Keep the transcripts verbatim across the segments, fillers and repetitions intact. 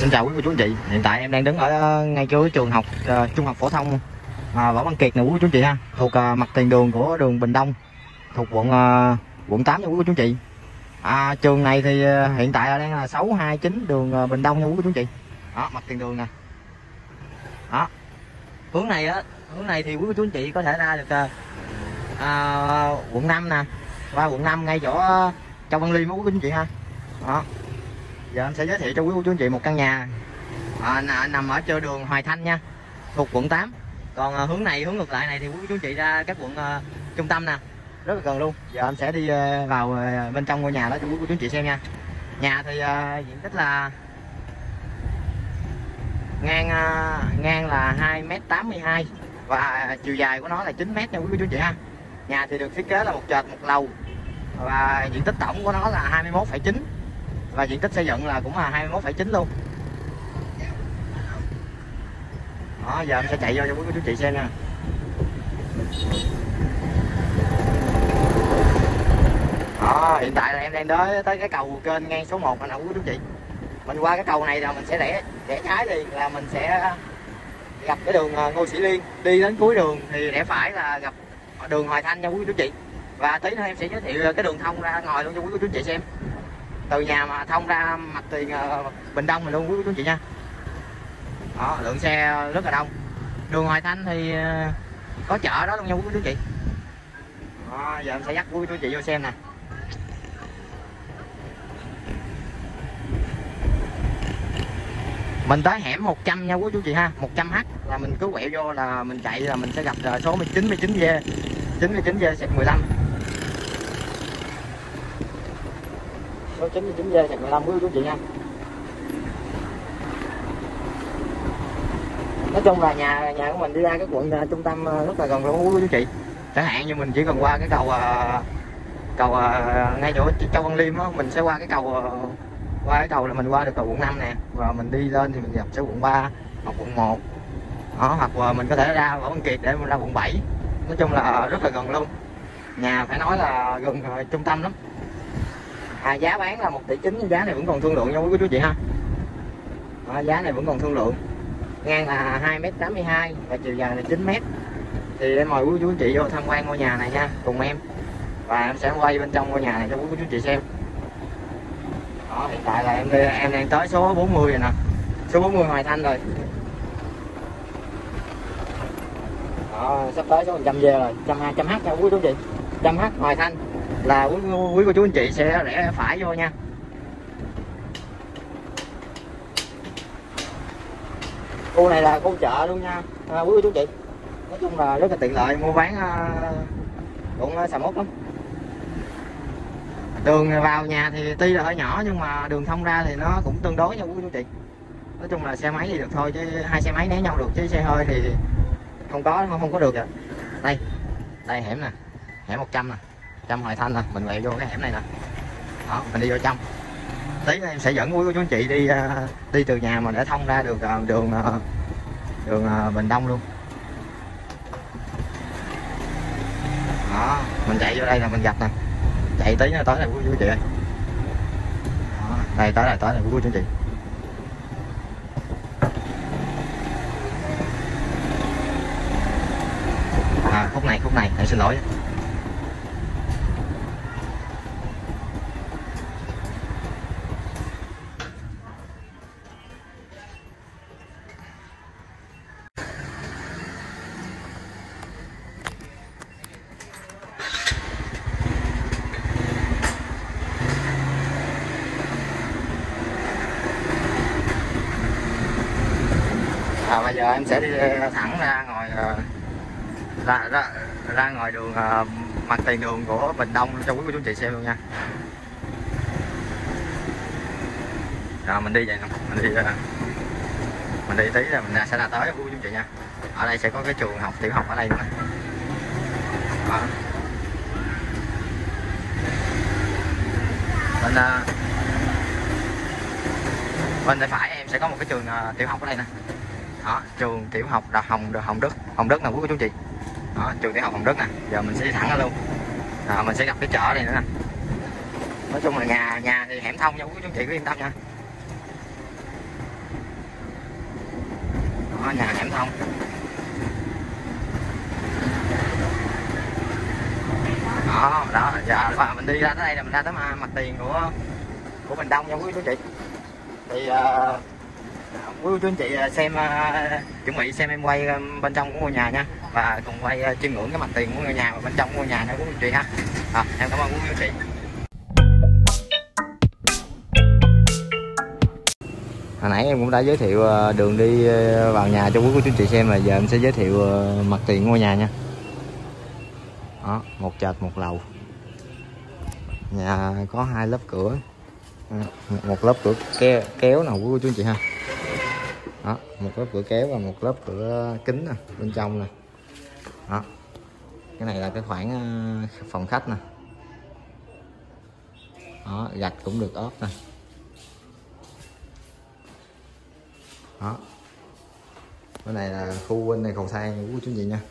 Xin chào quý cô chú anh chị. Hiện tại em đang đứng ở ngay chỗ trường học uh, trung học phổ thông uh, Võ Văn Kiệt nè quý cô chú anh chị ha, thuộc uh, mặt tiền đường của đường Bình Đông, thuộc quận uh, quận tám nha quý cô chú anh chị. À, trường này thì uh, hiện tại là đang là sáu hai chín đường uh, Bình Đông nha quý cô chú anh chị. Đó, mặt tiền đường nè. Đó. Hướng này á, hướng này thì quý cô chú anh chị có thể ra được uh, uh, quận năm nè, qua quận năm ngay chỗ uh, Châu Văn Liêm quý cô chú anh chị ha. Đó. Giờ em sẽ giới thiệu cho quý cô chú anh chị một căn nhà à, nằm ở trên đường Hoài Thanh nha, thuộc quận tám. Còn à, hướng này, hướng ngược lại này thì quý cô chú anh chị ra các quận à, trung tâm nè, rất là gần luôn. Giờ em sẽ đi à, vào à, bên trong ngôi nhà đó cho quý cô chú anh chị xem nha. Nhà thì à, diện tích là ngang à, ngang là hai mét tám mươi hai và à, chiều dài của nó là chín mét nha quý cô chú anh chị ha. Nhà thì được thiết kế là một trệt một lầu và diện tích tổng của nó là hai mươi mốt phẩy chín và diện tích xây dựng là cũng là hai mươi mốt phẩy chín luôn. Đó, giờ em sẽ chạy vô cho quý cô chú chị xem nha. Đó, hiện tại là em đang tới tới cái cầu kênh ngang số một nè quý cô chú chị. Mình qua cái cầu này là mình sẽ rẽ rẽ trái liền là mình sẽ gặp cái đường Ngô Sĩ Liên, đi đến cuối đường thì rẽ phải là gặp đường Hoài Thanh nha quý cô chú chị. Và tí nữa em sẽ giới thiệu cái đường thông ra ngoài luôn cho quý cô chú chị xem. Từ nhà mà thông ra mặt tiền uh, Bình Đông mình luôn quý cô chú chị nha. Đó, lượng xe rất là đông. Đường Hoài Thanh thì uh, có chợ đó luôn nha quý cô chú chị. Đó, giờ em sẽ dắt quý cô chú chị vô xem nè. Mình tới hẻm một trăm nha quý chú chị ha, một trăm H là mình cứ quẹo vô là mình chạy là mình sẽ gặp uh, số chín mươi chín V chín mươi chín V mười lăm. Số chín mươi chín V mười lăm quý chú chị nha. Nói chung là nhà nhà của mình đi ra cái quận uh, trung tâm uh, rất là gần luôn quý chú chị. Chẳng hạn như mình chỉ cần qua cái cầu uh, cầu uh, ngay chỗ Châu Văn Liêm á, mình sẽ qua cái cầu uh, qua cái cầu là mình qua được cầu quận năm nè, và mình đi lên thì mình gặp sẽ quận ba hoặc quận một. Đó, hoặc là mình có thể ra Võ Văn Kiệt để mình ra quận bảy. Nói chung là uh, rất là gần luôn. Nhà phải nói là gần uh, trung tâm lắm. À, giá bán là một tỷ chín, giá này vẫn còn thương lượng nha quý cô chú chị ha. À, giá này vẫn còn thương lượng. Ngang là hai mét tám mươi hai và chiều dài là chín mét. Thì em mời quý cô chú chị vô tham quan ngôi nhà này nha, cùng em. Và em sẽ quay bên trong ngôi nhà này cho quý cô chú chị xem. Đó, hiện tại là em em đang tới số bốn mươi rồi nè. Số bốn mươi Hoài Thanh rồi. Đó, sắp tới số một trăm V rồi, một trăm hai trăm H nha quý cô chú chị. một trăm H Hoài Thanh là quý, quý cô chú anh chị sẽ rẽ phải vô nha. Khu này là khu chợ luôn nha à, quý cô chú chị. Nói chung là rất là tiện lợi mua bán uh, cũng uh, xà mốt lắm. Đường vào nhà thì tuy là hơi nhỏ nhưng mà đường thông ra thì nó cũng tương đối nha quý cô chú chị. Nói chung là xe máy thì được thôi, chứ hai xe máy né nhau được, chứ xe hơi thì không có không, không có được rồi. Đây đây hẻm nè, hẻm một trăm nè, một trăm Hoài Thanh nè, mình quẹo vô cái hẻm này nè. Đó, mình đi vô trong. Tí em sẽ dẫn quý cô chú anh chị đi uh, đi từ nhà mà để thông ra được uh, đường uh, đường uh, Bình Đông luôn. Đó, mình chạy vô đây là mình gặp nè. Chạy tí nữa tới này quý cô chú anh chị ơi. Đó, đây tới này tới này quý cô chú anh chị. À, khúc này khúc này em xin lỗi. À, bây giờ em sẽ đi thẳng ra ngoài ra ra, ra ngoài đường uh, mặt tiền đường của Bình Đông cho quý cô chú chị xem luôn nha. Rồi mình đi vậy nè, mình đi uh, mình đi tí là mình sẽ ra tới quý cô chú chị nha. Ở đây sẽ có cái trường học tiểu học ở đây nữa. Đó. Bên uh, bên tay phải em sẽ có một cái trường uh, tiểu học ở đây nè. Đó, trường tiểu học Đà Hồng Đà Hồng Đức Hồng Đức nè quý cô chú chị. Đó, trường tiểu học Hồng Đức nè. Giờ mình sẽ đi thẳng ra luôn. À, mình sẽ gặp cái chợ này nữa nè. Nói chung là nhà nhà thì hẻm thông nha quý cô chú chị, cứ yên tâm nha. Đó, nhà hẻm thông. Đó, đó, giờ và mình đi ra tới đây là mình ra tới mặt tiền của của Bình Đông nha quý chú chị. Thì uh, quý chú anh chị xem uh, chuẩn bị xem em quay bên trong của ngôi nhà nha, và cùng quay uh, chiêm ngưỡng cái mặt tiền của ngôi nhà và bên trong của ngôi nhà nha quý chú chị ha. À, em cảm ơn quý chú chị. Hồi nãy em cũng đã giới thiệu đường đi vào nhà cho quý cô chú chị xem, là giờ em sẽ giới thiệu mặt tiền ngôi nhà nha. Đó, một trệt một lầu. Nhà có hai lớp cửa, một lớp cửa kéo, kéo nào quý cô chú chị ha. Đó, một lớp cửa kéo và một lớp cửa kính nè bên trong nè. Đó, cái này là cái khoảng phòng khách nè. Đó, gạch cũng được ốp nè. Đó, cái này là khu bên này cầu thang của chú chị nha.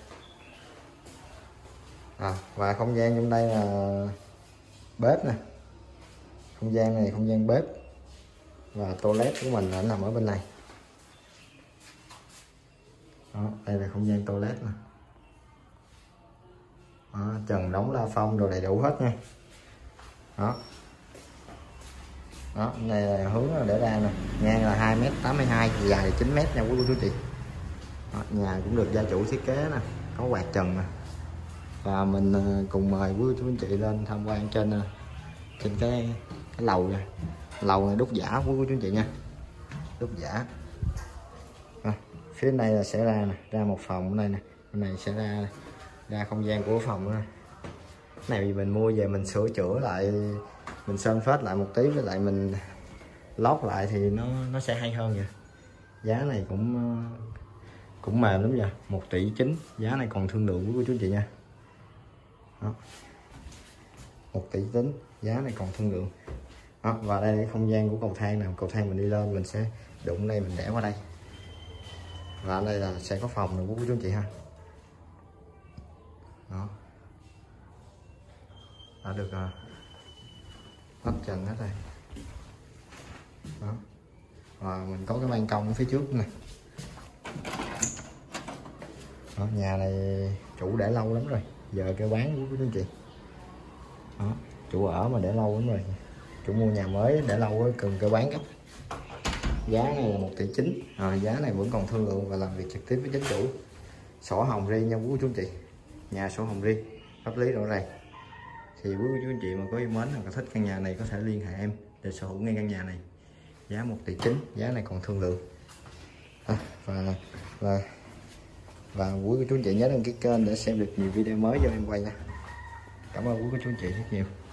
À, và không gian trong đây là bếp nè, không gian này không gian bếp và toilet của mình nó nằm ở bên này. Đó, đây là không gian toilet nè. Đó, trần đóng la phong đồ đầy đủ hết nha. Đó, đó, này là hướng để ra nè, ngang là hai mét tám mươi hai, dài là chín mét nha quý cô chú chị. Đó, nhà cũng được gia chủ thiết kế nè, có quạt trần nè. Và mình cùng mời quý chú anh chị lên tham quan trên trên cái cái lầu này. Lầu này đúc giả của quý chú anh chị nha, đúc giả. À, phía này là sẽ ra nè, ra một phòng ở đây nè, bên này sẽ ra ra không gian của phòng này. Cái này mình mua về mình sửa chữa lại, mình sơn phết lại một tí, với lại mình lót lại thì nó nó sẽ hay hơn vậy. Giá này cũng cũng mềm lắm nha, một tỷ chín, giá này còn thương lượng với chú chị nha. Đó, một tỷ tính, giá này còn thương lượng. Đó, và đây là không gian của cầu thang nào, cầu thang mình đi lên mình sẽ đụng đây mình để qua đây, và đây là sẽ có phòng nữa của chú chị ha. Đó, đã được uh, lắp trần hết rồi. Đó, và mình có cái ban công ở phía trước này. Đó, nhà này chủ để lâu lắm rồi, giờ kêu bán của chú chị. Đó, chủ ở mà để lâu lắm rồi, chủ mua nhà mới để lâu cần kêu bán gấp. Giá này là một tỷ chín, à, giá này vẫn còn thương lượng và làm việc trực tiếp với chính chủ. Sổ hồng riêng nha quý chú chị, nhà sổ hồng riêng, pháp lý rõ ràng. Thì quý chú anh chị mà có yêu mến hoặc thích căn nhà này có thể liên hệ em để sở hữu ngay căn nhà này. Giá một tỷ chín, giá này còn thương lượng. À, và và và quý chú anh chị nhớ đăng ký kênh để xem được nhiều video mới do em quay nha. Cảm ơn quý chú anh chị rất nhiều.